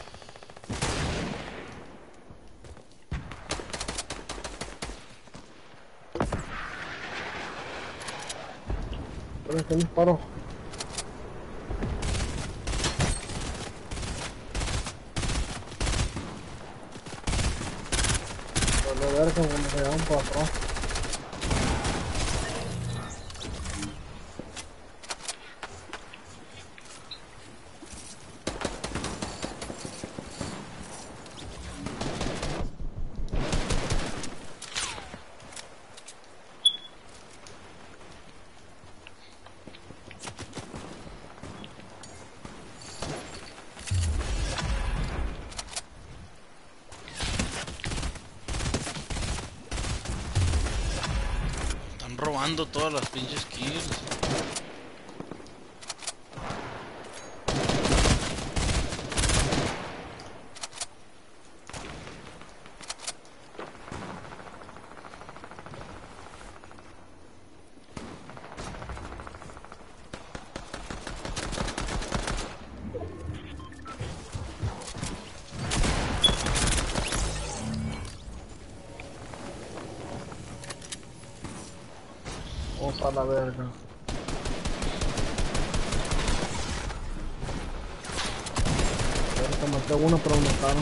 ¿Dónde está el disparo? Por la verga, cuando se llevan por atrás. Están robando todas las pinches kills. Otra la verga. Ahorita maté uno, pero me mataron.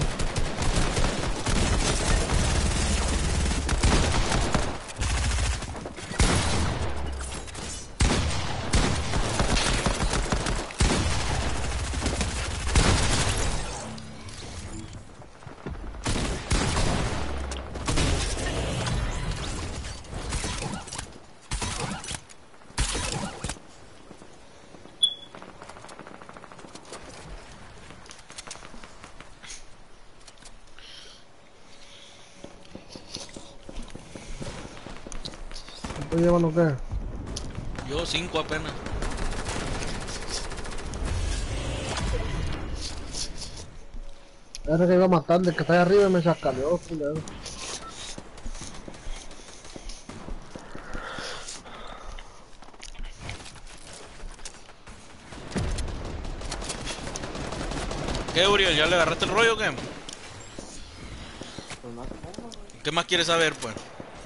¿Cuánto llevan o qué? Yo cinco apenas. Era que iba a matar, de que está ahí arriba y me sacaleó, culero. ¿Qué, Uriel? ¿Ya le agarraste el rollo o qué? Pues más o menos, güey. ¿Qué más quieres saber, pues?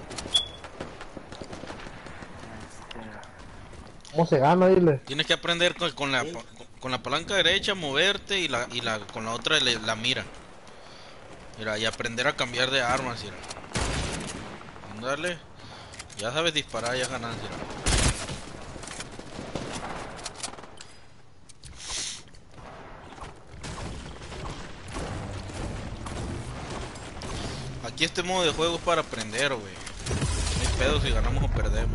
Este, ¿Cómo se gana, dile? Tienes que aprender con, con la Sí. pa- con la palanca derecha, moverte y la y la con la otra le- la mira. Mira, y aprender a cambiar de armas, mira. Dale. Ya sabes disparar, ya ganancia. Aquí este modo de juego es para aprender, güey. No hay pedo si ganamos o perdemos.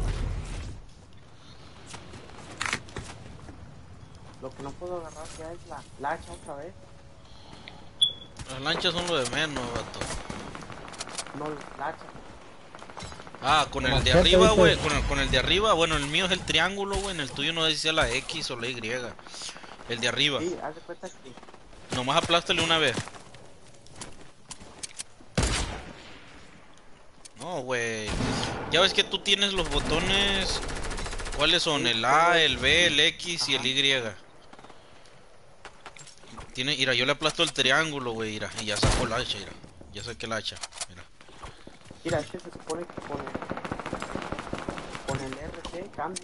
lo que no puedo agarrar ya es la, la hacha otra vez. Las lanchas son lo de menos, vato. No, la hacha. Ah, con el de Machete, arriba, dice. güey. Con el, con el de arriba, bueno, el mío es el triángulo, güey. En el tuyo no sé si sea la X o la Y. El de arriba. Sí, haz de cuenta que Nomás aplástale una vez. No, güey. Ya ves que tú tienes los botones. ¿Cuáles son? El A, el B, el X y el Y. Tiene, mira, yo le aplasto el triángulo, güey, mira. Y ya saco el hacha, mira. Ya saqué el hacha, mira. mira, es que se supone que con el, con el R T cambia.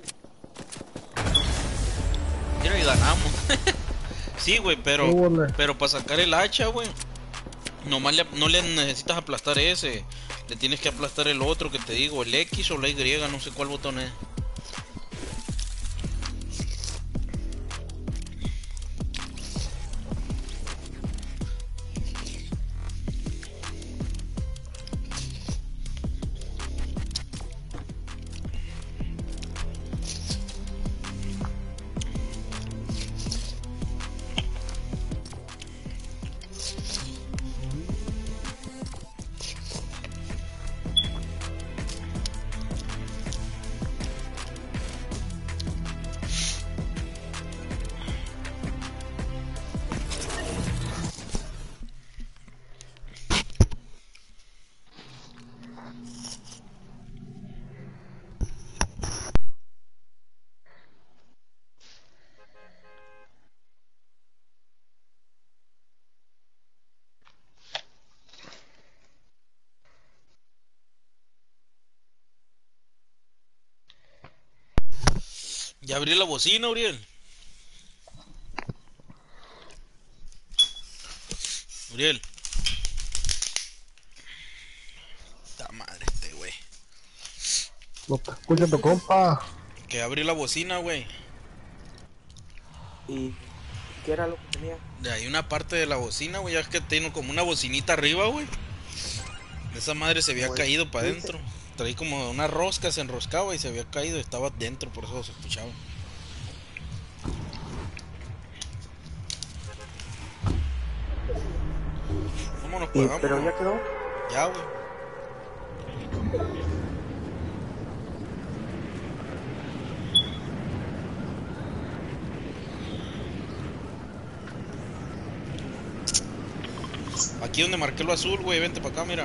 Mira, y ganamos. Sí, güey, pero Sí, güey. pero para sacar el hacha, güey, nomás le, no le necesitas aplastar ese. Le tienes que aplastar el otro que te digo, el X o la Y, no sé cuál botón es. Ya abrí la bocina, Uriel. Uriel. Ta madre este, güey. No te escucha tu compa. Que abrí la bocina, güey. ¿Y qué era lo que tenía? De ahí una parte de la bocina, güey. Ya es que tiene como una bocinita arriba, güey. Esa madre se había Como caído para dice, adentro. Traí como una rosca, se enroscaba y se había caído. Estaba dentro, por eso se escuchaba. Vámonos, y, pues, pero vámonos. ya quedó. Ya, güey. Aquí donde marqué lo azul, güey. Vente para acá, mira.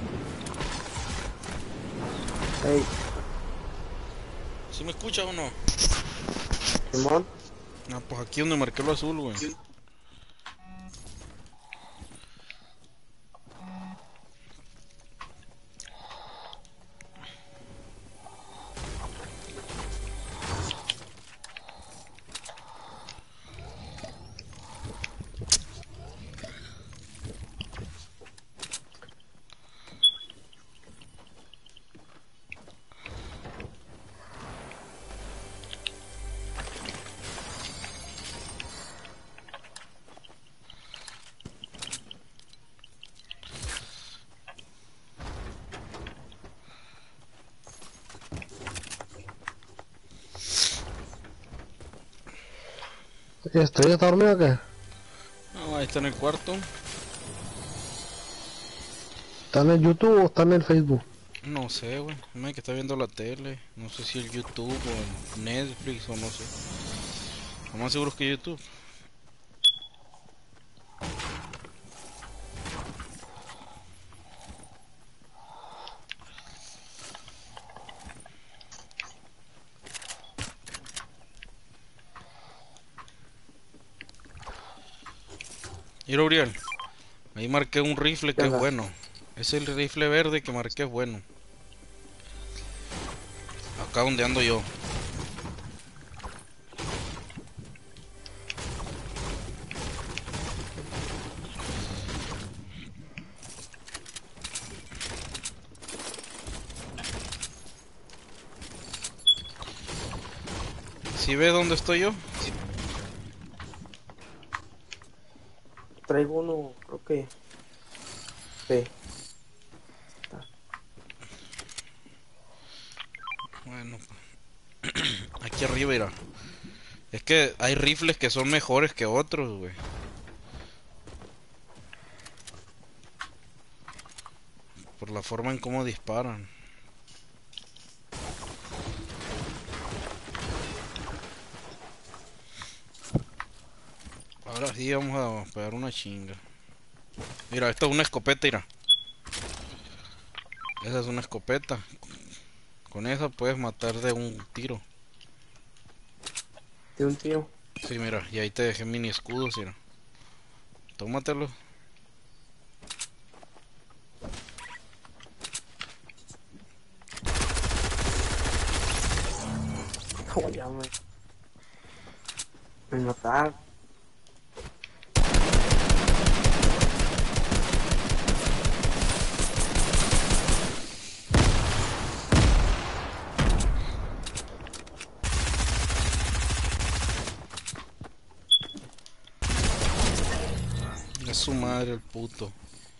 Hey, ¿Sí me escuchas o no? Simón, Ah, pues aquí donde marqué lo azul, güey. ¿Y Estrella está dormida o qué? Ah, ahí está en el cuarto. ¿Está en el YouTube o está en el Facebook? No sé, güey. Me que está viendo la tele. No sé si el YouTube o el Netflix o no sé. Lo más seguro es que YouTube. Mira, Uriel. Ahí marqué un rifle ¿qué que es onda? bueno. Es el rifle verde que marqué es bueno. Acá donde ando yo. ¿Sí ves dónde estoy yo? Traigo uno, creo que. Sí. Está. Bueno, aquí arriba irá. Es que hay rifles que son mejores que otros, güey. Por la forma en cómo disparan. Ahora sí vamos a pegar una chinga. Mira, esta es una escopeta, mira. Esa es una escopeta. Con esa puedes matar de un tiro. De un tío. Sí, mira, y ahí te dejé mini escudos, mira. Tómatelo. Oh, ya me. Me mataron. Es su madre el puto.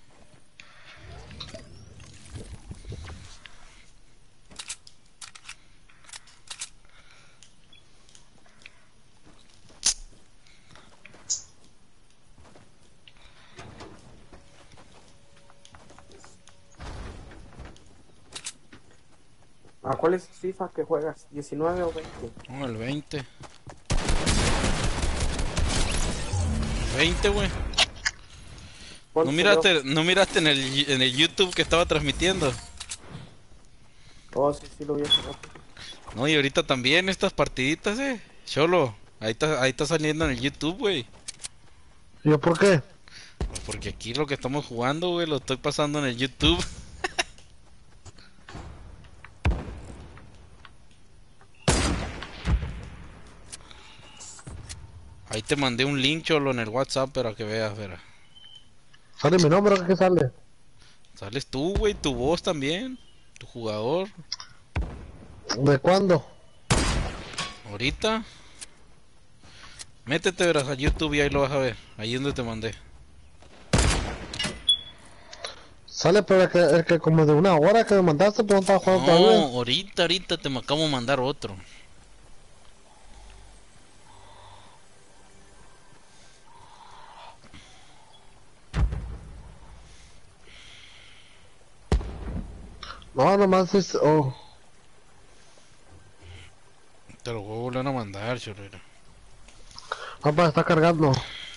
¿A cuál es FIFA que juegas? ¿diecinueve o veinte? No, el veinte. veinte, güey. ¿Cuánto ¿No salió? miraste, no miraste en el, en el YouTube que estaba transmitiendo? Oh, sí, sí lo vi hace rato. No, y ahorita también estas partiditas, eh. Cholo, ahí está, ahí está saliendo en el YouTube, güey. ¿Y yo por qué? Porque aquí lo que estamos jugando, güey, lo estoy pasando en el YouTube. Ahí te mandé un link, cholo, en el WhatsApp para que veas, verá. Sale mi nombre, ¿qué sale? Sales tú, güey, tu voz también, tu jugador. ¿De cuándo? Ahorita, métete, verás, a YouTube y ahí lo vas a ver. Ahí es donde te mandé. Sale, pero el que, el que como de una hora que me mandaste, pero no estaba jugando No, todavía. ahorita, ahorita te me acabo de mandar otro. No, nomás es... Oh, Te lo voy a volver a mandar, cholo. Mira. papá, está cargando.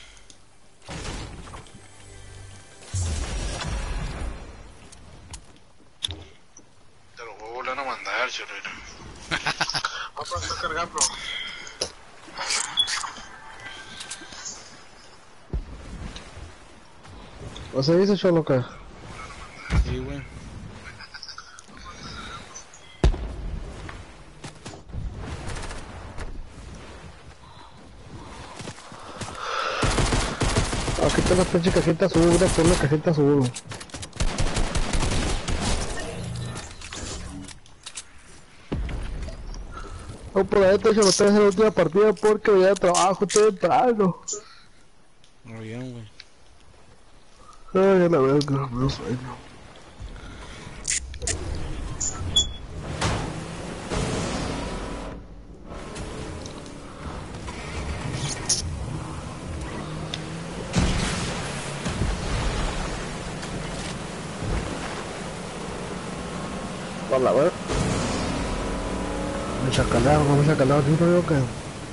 Te lo voy a volver a mandar, cholo. Mira. Papá, está cargando. ¿O se dice yo lo que? Sí, güey. Aquí está la pinche cajita azul, por la cajita azul. No, por ahí te he hecho los tres en la última partida porque venía de trabajo temprano. Muy bien, güey. Ay, la verga, me da sueño. Por la verga. Me chacalearon, no me chacalearon, ¿sí te digo que?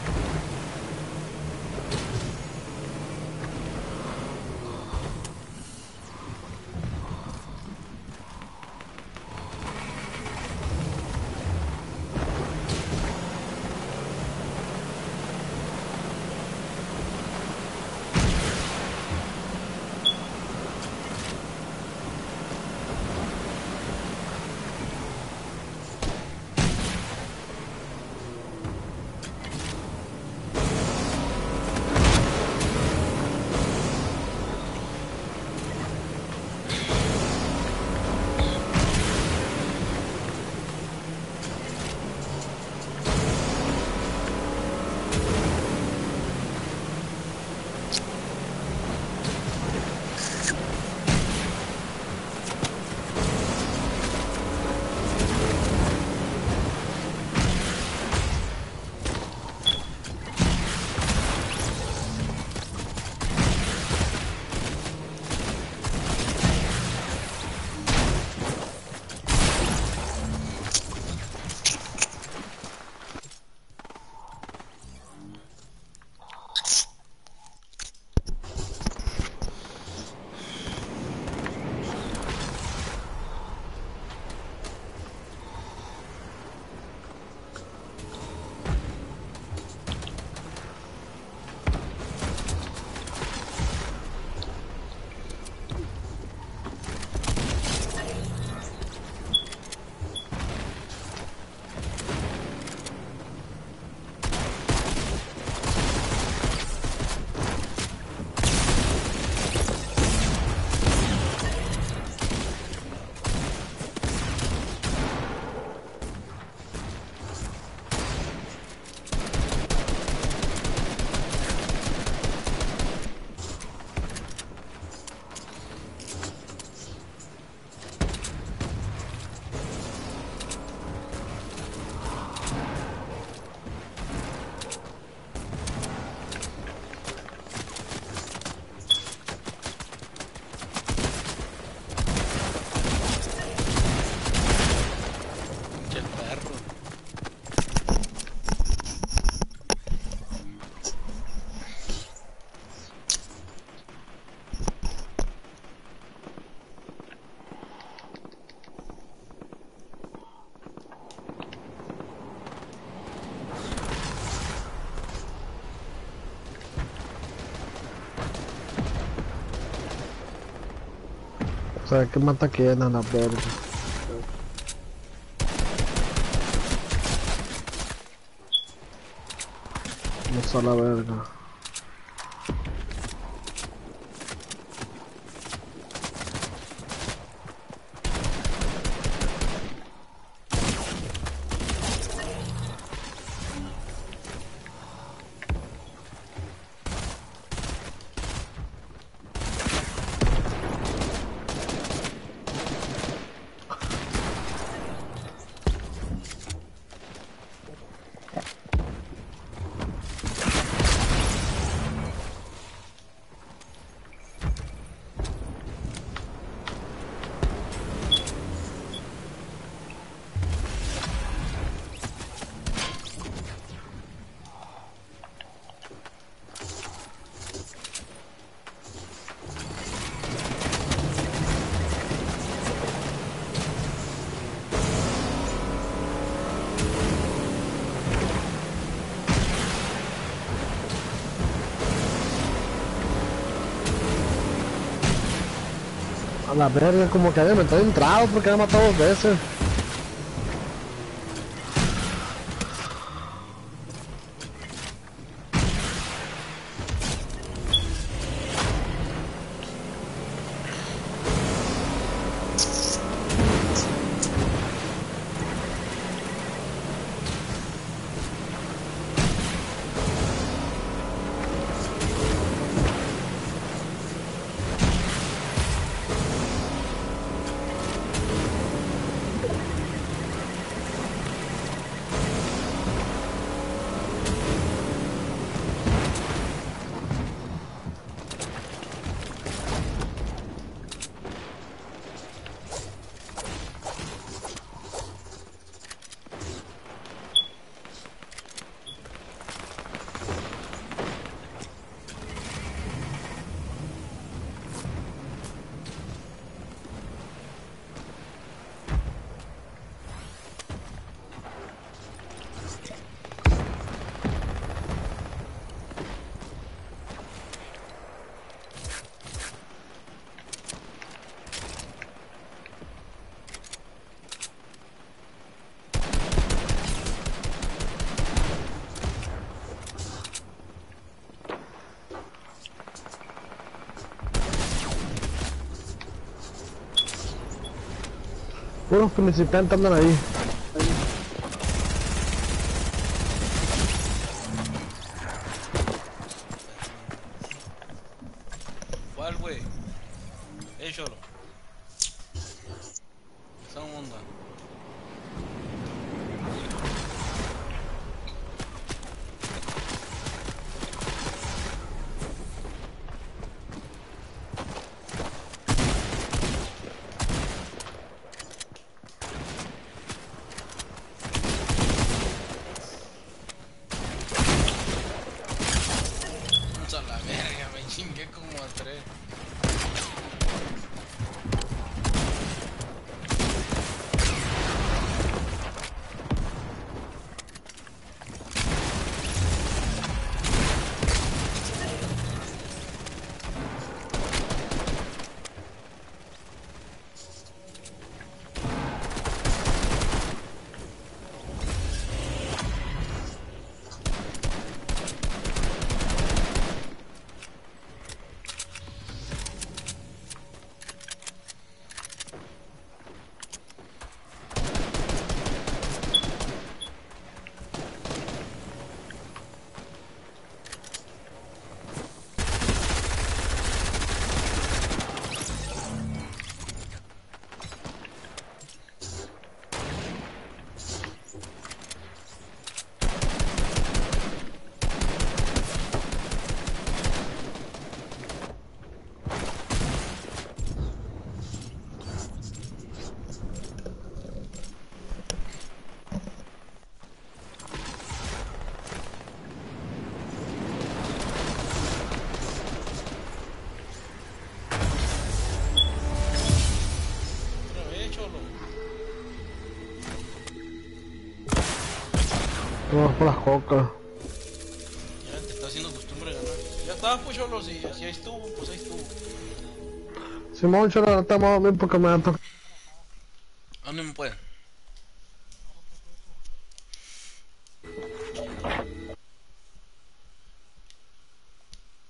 Qué perro. O sea, que mata que en la verga. No está la verga. A la verga, como que había me estoy entrado porque había matado dos veces. Puros principiantes andan ahí. ¿Cuál, güey? Eh, cholo. Esa onda. A la verga, me chingué como a tres. Vamos por las cocas. Ya te está haciendo costumbre ganar. Ya está, pues cholo, si, si ahí estuvo, pues ahí estuvo. Simón, yo no estamos bien porque me han tocado. ¿A dónde me puede?